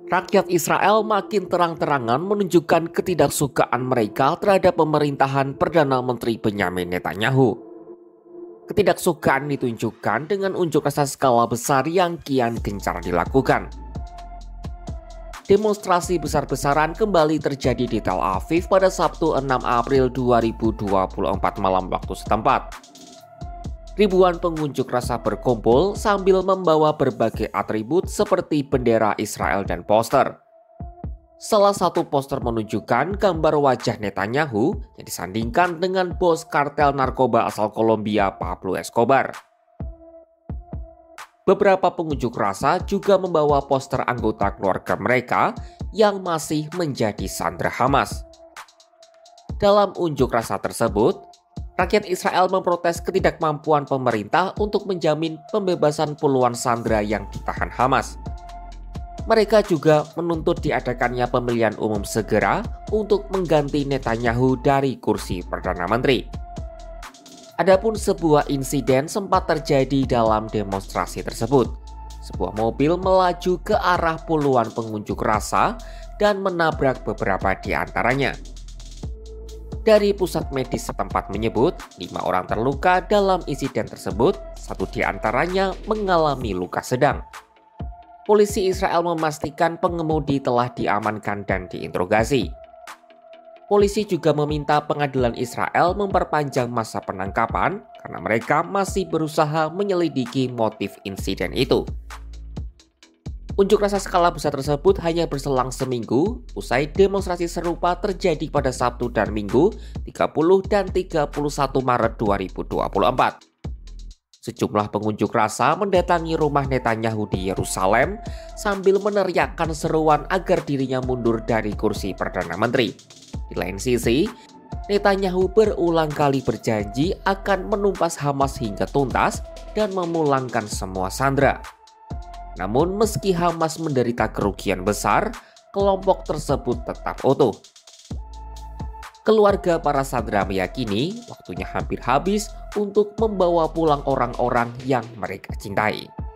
Rakyat Israel makin terang-terangan menunjukkan ketidaksukaan mereka terhadap pemerintahan Perdana Menteri Benyamin Netanyahu. Ketidaksukaan ditunjukkan dengan unjuk rasa skala besar yang kian gencar dilakukan. Demonstrasi besar-besaran kembali terjadi di Tel Aviv pada Sabtu 6 April 2024 malam waktu setempat. Ribuan pengunjuk rasa berkumpul sambil membawa berbagai atribut seperti bendera Israel dan poster. Salah satu poster menunjukkan gambar wajah Netanyahu yang disandingkan dengan bos kartel narkoba asal Kolombia Pablo Escobar. Beberapa pengunjuk rasa juga membawa poster anggota keluarga mereka yang masih menjadi sandera Hamas. Dalam unjuk rasa tersebut, rakyat Israel memprotes ketidakmampuan pemerintah untuk menjamin pembebasan puluhan sandera yang ditahan Hamas. Mereka juga menuntut diadakannya pemilihan umum segera untuk mengganti Netanyahu dari kursi Perdana Menteri. Adapun sebuah insiden sempat terjadi dalam demonstrasi tersebut. Sebuah mobil melaju ke arah puluhan pengunjuk rasa dan menabrak beberapa di antaranya. Dari pusat medis setempat menyebut, 5 orang terluka dalam insiden tersebut, 1 di antaranya mengalami luka sedang. Polisi Israel memastikan pengemudi telah diamankan dan diinterogasi. Polisi juga meminta pengadilan Israel memperpanjang masa penangkapan karena mereka masih berusaha menyelidiki motif insiden itu. Unjuk rasa skala besar tersebut hanya berselang seminggu usai demonstrasi serupa terjadi pada Sabtu dan Minggu 30 dan 31 Maret 2024. Sejumlah pengunjuk rasa mendatangi rumah Netanyahu di Yerusalem sambil meneriakkan seruan agar dirinya mundur dari kursi Perdana Menteri. Di lain sisi, Netanyahu berulang kali berjanji akan menumpas Hamas hingga tuntas dan memulangkan semua sandera. Namun meski Hamas menderita kerugian besar, kelompok tersebut tetap utuh. Keluarga para sandera meyakini waktunya hampir habis untuk membawa pulang orang-orang yang mereka cintai.